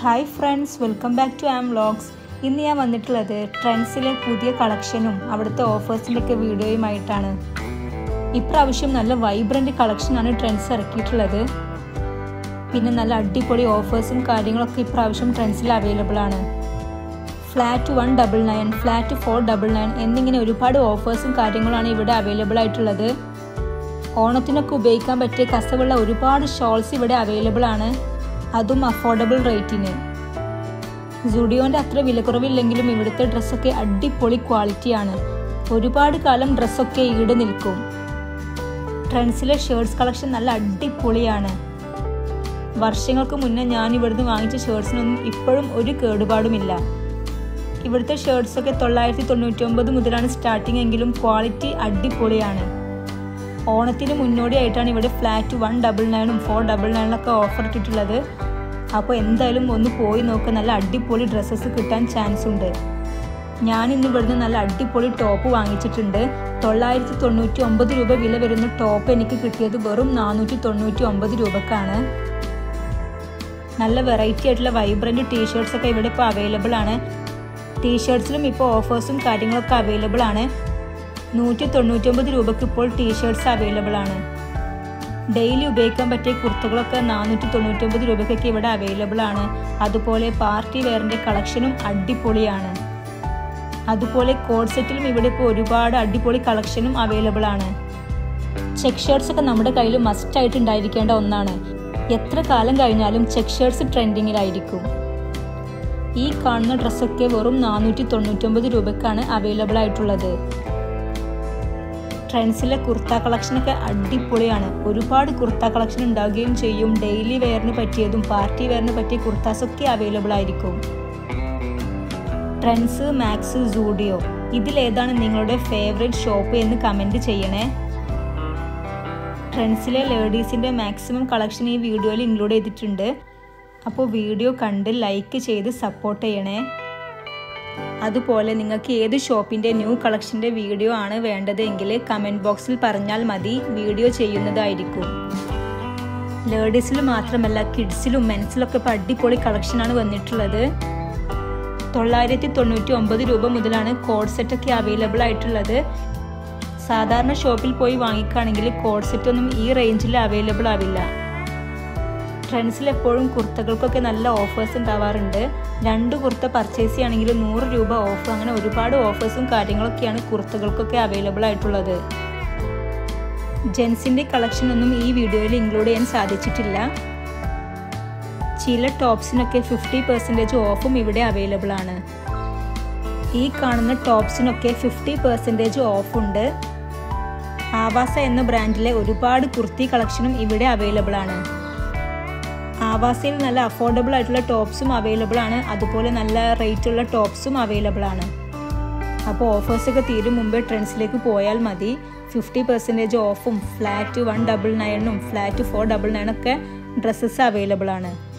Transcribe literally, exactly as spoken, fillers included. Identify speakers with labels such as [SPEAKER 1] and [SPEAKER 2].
[SPEAKER 1] Hi friends, welcome back to aam vlogs. ഇന്ന് ഞാൻ വന്നിട്ടുള്ളത് ട്രെൻഡ്സിലെ പുതിയ കളക്ഷനും അവിടുത്തെ ഓഫേഴ്സിൻ്റെ ഒക്കെ വീഡിയോയുമായിട്ടാണ്. ഇപ്രാവശ്യം നല്ല വൈബ്രൻറ്റ് കളക്ഷനാണ് ട്രെൻഡ്സ് ഇറക്കിയിട്ടുള്ളത്. പിന്നെ നല്ല അടിപൊളി ഓഫേഴ്സും കാര്യങ്ങളൊക്കെ ഇപ്രാവശ്യം ട്രെൻഡ്സിൽ അവൈലബിൾ ആണ്. Flat one double nine flat four double nine എന്നിങ്ങനെ ഒരുപാട് ഓഫേഴ്സും കാര്യങ്ങളാണ് ഇവിടെ അവൈലബിൾ ആയിട്ടുള്ളത്. ഓണത്തിനൊക്കെ ഉപയോഗിക്കാൻ പറ്റിയ കസവുള്ള ഒരുപാട് ഷോൾസ് ഇവിടെ അവൈലബിൾ ആണ്, അതും അഫോർഡബിൾ റേറ്റിന്. സുഡിയോൻ്റെ അത്ര വിലക്കുറവില്ലെങ്കിലും ഇവിടുത്തെ ഡ്രസ്സൊക്കെ അടിപൊളി ക്വാളിറ്റിയാണ്. ഒരുപാട് കാലം ഡ്രസ്സൊക്കെ ഈട് നിൽക്കും. ട്രെൻഡ്സിലെ ഷർട്ട്സ് കളക്ഷൻ നല്ല അടിപൊളിയാണ്. വർഷങ്ങൾക്ക് മുന്നേ ഞാൻ ഇവിടുന്ന് വാങ്ങിച്ച ഷർട്ട്സിനൊന്നും ഇപ്പോഴും ഒരു കേടുപാടുമില്ല. ഇവിടുത്തെ ഷർട്ട്സൊക്കെ തൊള്ളായിരത്തി തൊണ്ണൂറ്റി ഒമ്പത് മുതലാണ് സ്റ്റാർട്ടിങ് എങ്കിലും ക്വാളിറ്റി അടിപൊളിയാണ്. ഓണത്തിന് മുന്നോടിയായിട്ടാണ് ഇവിടെ ഫ്ലാറ്റ് വൺ ഡബിൾ നയനും ഫോർ ഡബിൾ നയനിലൊക്കെ ഓഫർ ഇട്ടിട്ടുള്ളത്. അപ്പോൾ എന്തായാലും ഒന്ന് പോയി നോക്കുക, നല്ല അടിപൊളി ഡ്രസ്സസ് കിട്ടാൻ ചാൻസ് ഉണ്ട്. ഞാൻ ഇന്ന് ഇവിടുന്ന് നല്ല അടിപൊളി ടോപ്പ് വാങ്ങിച്ചിട്ടുണ്ട്. തൊള്ളായിരത്തി തൊണ്ണൂറ്റി ഒമ്പത് രൂപ വില വരുന്ന ടോപ്പ് എനിക്ക് കിട്ടിയത് വെറും നാനൂറ്റി തൊണ്ണൂറ്റി ഒമ്പത് രൂപക്കാണ്. നല്ല വെറൈറ്റി ആയിട്ടുള്ള വൈബ്രൻറ്റ് ടീഷർട്ട്സ് ഒക്കെ ഇവിടെ ഇപ്പോൾ അവൈലബിൾ ആണ്. ടീഷർട്ട്സിലും ഇപ്പോൾ ഓഫേഴ്സും കാര്യങ്ങളൊക്കെ അവൈലബിൾ ആണ്. നൂറ്റി തൊണ്ണൂറ്റി ഒമ്പത് രൂപയ്ക്ക് ഇപ്പോൾ ടീഷർട്ട്സ് അവൈലബിൾ ആണ്. ഡെയിലി ഉപയോഗിക്കാൻ പറ്റിയ കുർത്തകളൊക്കെ നാനൂറ്റി തൊണ്ണൂറ്റി ഒമ്പത് രൂപയ്ക്കൊക്കെ ഇവിടെ അവൈലബിൾ ആണ്. അതുപോലെ പാർട്ടി വെയറിൻ്റെ കളക്ഷനും അടിപൊളിയാണ്. അതുപോലെ കോഡ് സെറ്റിലും ഇവിടെ ഇപ്പോൾ ഒരുപാട് അടിപൊളി കളക്ഷനും അവൈലബിൾ ആണ്. ചെക്ക് ഷർട്ട്സ് ഒക്കെ നമ്മുടെ കയ്യിൽ മസ്റ്റ് ആയിട്ട് ഉണ്ടായിരിക്കേണ്ട ഒന്നാണ്. എത്ര കാലം കഴിഞ്ഞാലും ചെക്ക് ഷർട്ട്സ് ട്രെൻഡിങ്ങിലായിരിക്കും. ഈ കാണുന്ന ഡ്രസ്സൊക്കെ വെറും നാനൂറ്റി തൊണ്ണൂറ്റി ഒമ്പത് രൂപയ്ക്കാണ് അവൈലബിൾ ആയിട്ടുള്ളത്. ട്രെൻഡ്സിലെ കുർത്ത കളക്ഷനൊക്കെ അടിപൊളിയാണ്. ഒരുപാട് കുർത്ത കളക്ഷൻ ഉണ്ടാവുകയും ചെയ്യും. ഡെയിലി വെയറിന് പറ്റിയതും പാർട്ടി വെയറിന് പറ്റിയ കുർത്താസൊക്കെ അവൈലബിൾ ആയിരിക്കും. ട്രെൻഡ്സ്, മാക്സ്, സൂഡിയോ ഇതിലേതാണ് നിങ്ങളുടെ ഫേവറേറ്റ് ഷോപ്പ് എന്ന് കമൻറ്റ് ചെയ്യണേ. ട്രെൻഡ്സിലെ ലേഡീസിൻ്റെ മാക്സിമം കളക്ഷൻ ഈ വീഡിയോയിൽ ഇൻക്ലൂഡ് ചെയ്തിട്ടുണ്ട്. അപ്പോൾ വീഡിയോ കണ്ട് ലൈക്ക് ചെയ്ത് സപ്പോർട്ട് ചെയ്യണേ. അതുപോലെ നിങ്ങൾക്ക് ഏത് ഷോപ്പിൻ്റെ ന്യൂ കളക്ഷൻ്റെ വീഡിയോ ആണ് വേണ്ടതെങ്കിൽ കമൻറ്റ് ബോക്സിൽ പറഞ്ഞാൽ മതി, വീഡിയോ ചെയ്യുന്നതായിരിക്കും. ലേഡീസിൽ മാത്രമല്ല കിഡ്സിലും മെൻസിലൊക്കെ ഇപ്പോൾ അടിപൊളി കളക്ഷനാണ് വന്നിട്ടുള്ളത്. തൊള്ളായിരത്തി തൊണ്ണൂറ്റി ഒമ്പത് രൂപ മുതലാണ് കോഡ് സെറ്റൊക്കെ അവൈലബിൾ ആയിട്ടുള്ളത്. സാധാരണ ഷോപ്പിൽ പോയി വാങ്ങിക്കുകയാണെങ്കിൽ കോഡ് സെറ്റൊന്നും ഈ റേഞ്ചിൽ അവൈലബിൾ ആവില്ല. ട്രെൻഡ്സിൽ എപ്പോഴും കുർത്തകൾക്കൊക്കെ നല്ല ഓഫേഴ്സ് ഉണ്ടാവാറുണ്ട്. രണ്ട് കുർത്ത പർച്ചേസ് ചെയ്യുകയാണെങ്കിൽ നൂറ് രൂപ ഓഫ്, അങ്ങനെ ഒരുപാട് ഓഫേഴ്സും കാര്യങ്ങളൊക്കെയാണ് കുർത്തകൾക്കൊക്കെ അവൈലബിൾ ആയിട്ടുള്ളത്. ജെൻസിൻ്റെ കളക്ഷനൊന്നും ഈ വീഡിയോയിൽ ഇൻക്ലൂഡ് ചെയ്യാൻ സാധിച്ചിട്ടില്ല. ചില ടോപ്സിനൊക്കെ ഫിഫ്റ്റി പെർസെൻറ്റേജ് ഓഫും ഇവിടെ അവൈലബിൾ ആണ്. ഈ കാണുന്ന ടോപ്സിനൊക്കെ ഫിഫ്റ്റി പെർസെൻറ്റേജ് ഓഫുണ്ട്. ആവാസ എന്ന ബ്രാൻഡിലെ ഒരുപാട് കുർത്തി കളക്ഷനും ഇവിടെ അവൈലബിൾ ആണ്. ആവാസയിൽ നല്ല അഫോർഡബിൾ ആയിട്ടുള്ള ടോപ്സും അവൈലബിൾ ആണ്. അതുപോലെ നല്ല റേറ്റുള്ള ടോപ്സും അവൈലബിൾ ആണ്. അപ്പോൾ ഓഫേഴ്സൊക്കെ തീരും മുമ്പേ ട്രെൻഡ്സിലേക്ക് പോയാൽ മതി. ഫിഫ്റ്റി പെർസെൻറ്റേജ് ഓഫും ഫ്ലാറ്റ് വൺ ഡബിൾ നയനും ഫ്ലാറ്റ് ഫോർ ഡബിൾ നയനൊക്കെ ഡ്രസ്സസ് അവൈലബിൾ ആണ്.